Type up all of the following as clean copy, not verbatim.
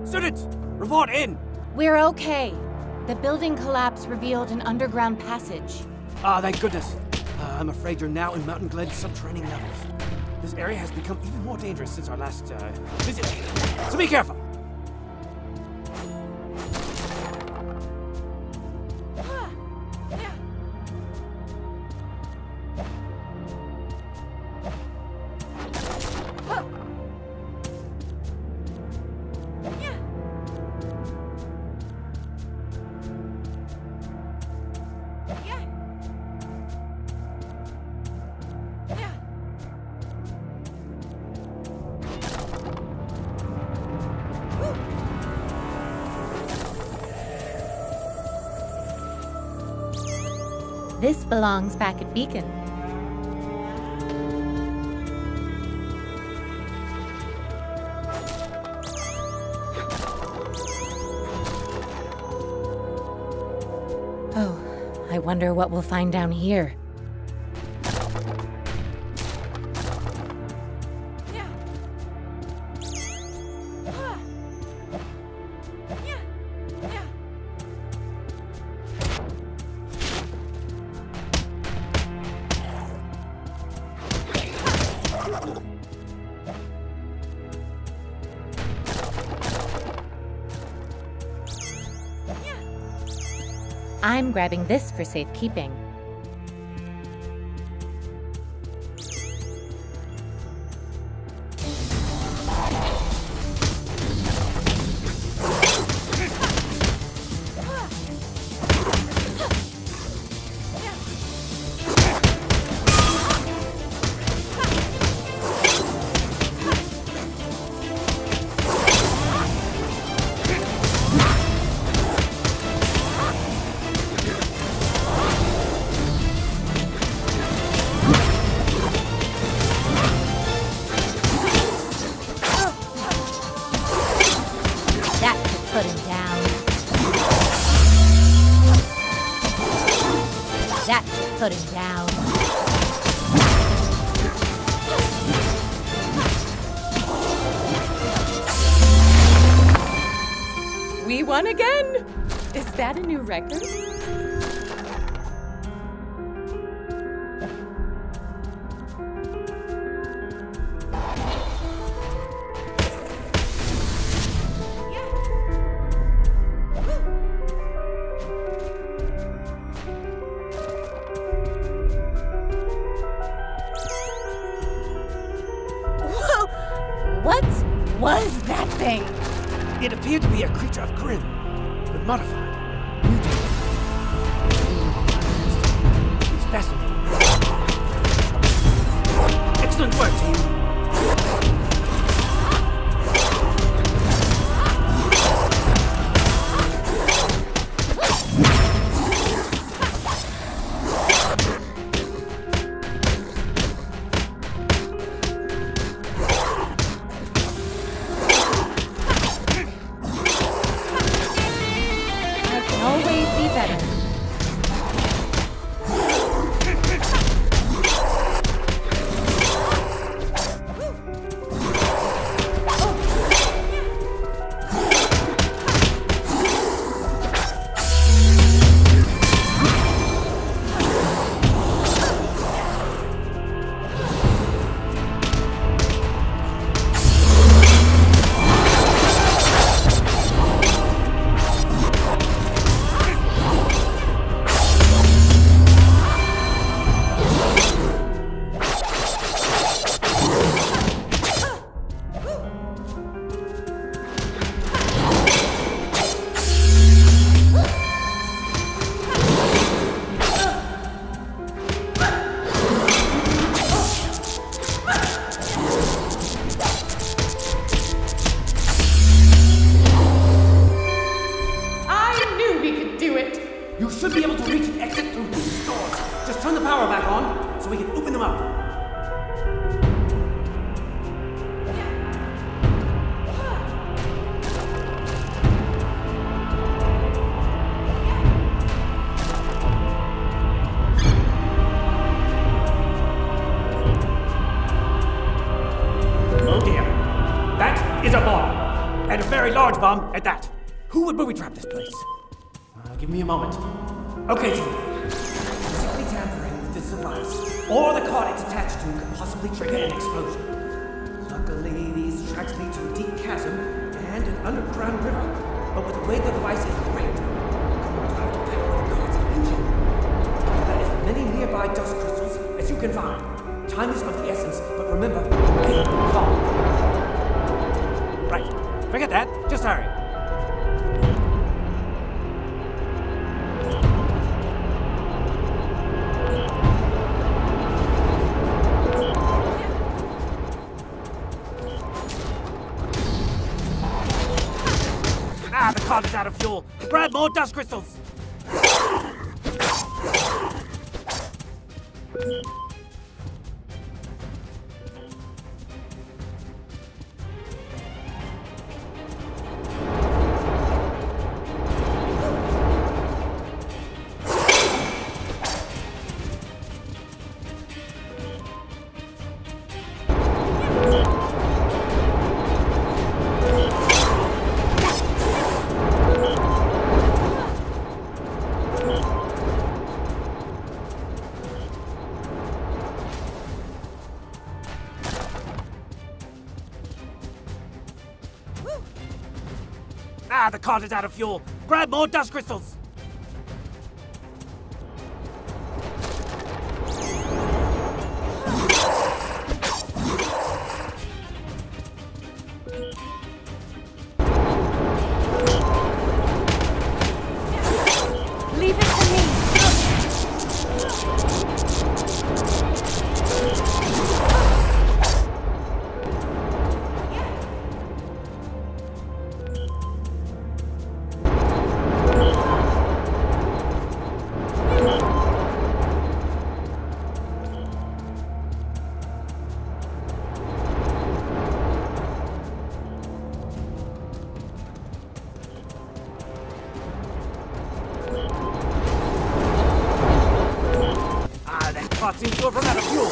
Students, report in! We're okay. The building collapse revealed an underground passage. Ah, thank goodness. I'm afraid you're now in Mountain Glen's subterranean levels. This area has become even more dangerous since our last, visit. So be careful! This belongs back at Beacon. Oh, I wonder what we'll find down here. I'm grabbing this for safekeeping. Put him down. We won again! Is that a new record? What was that thing? It appeared to be a creature of GRIMM, but modified, mutated. It's fascinating. Excellent work, team. You should be able to reach the exit through these doors. Just turn the power back on so we can open them up. Oh dear. That is a bomb. And a very large charge bomb at that. Who would booby trap this place? Give me a moment. Okay, team. Physically tampering with this device, or the card it's attached to, could possibly trigger an explosion. Luckily, these tracks lead to a deep chasm and an underground river. But with the way the device is rigged, we're going to have to power the card's engine. Gather as many nearby dust crystals as you can find. Time is of the essence, but remember, be calm. Right. Forget that. Just hurry. The card is out of fuel. Grab more dust crystals. The cart is out of fuel. Grab more dust crystals. Leave it to me. Seems to have run out of fuel.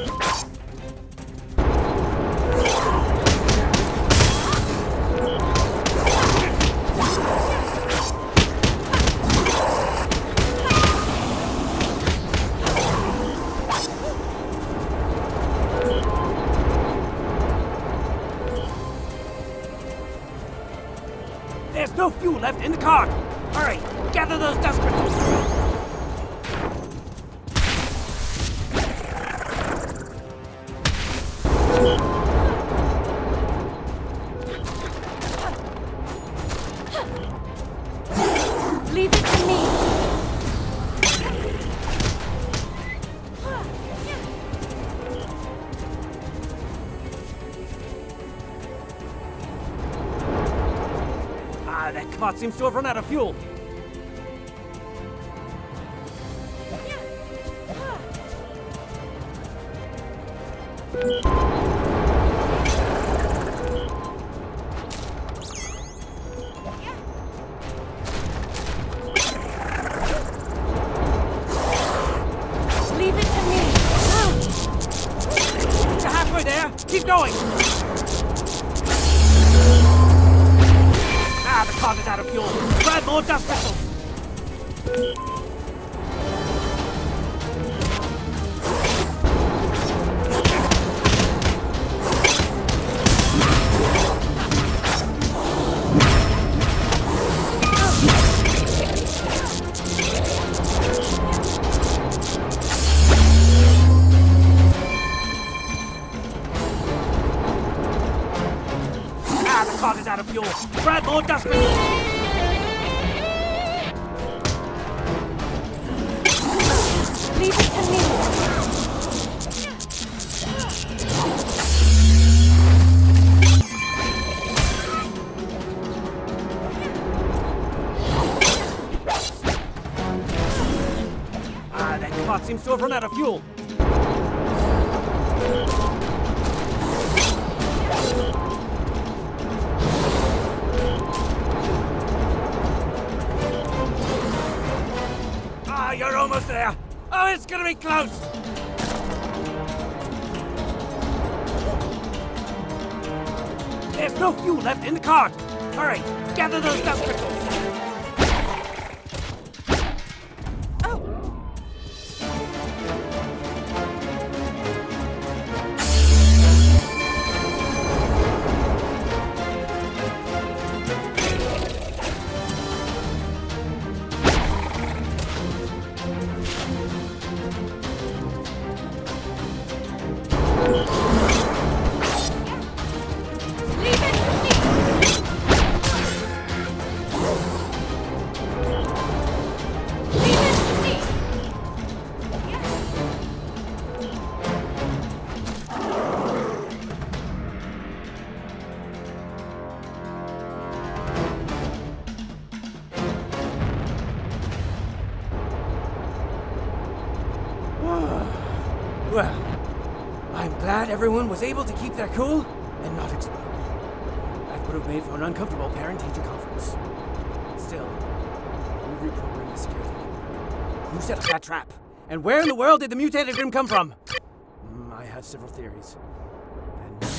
There's no fuel left in the cart. Hurry, gather those dust crystals. Leave it to me. That cart seems to have run out of fuel. Leave it to me. You're halfway there. Keep going. The cart is out of fuel. Grab more dust crystals. The cart is out of fuel. Grab more dust crystals. Leave it to me. That cart seems to have run out of fuel. You're almost there. Oh, it's gonna be close. There's no fuel left in the cart. Alright, gather those dust crystals. Well, I'm glad everyone was able to keep their cool and not explode. That would have made for an uncomfortable parent-teacher conference. Still, who reprogrammed the security network? Who set up that trap? And where in the world did the mutated GRIMM come from? I had several theories, and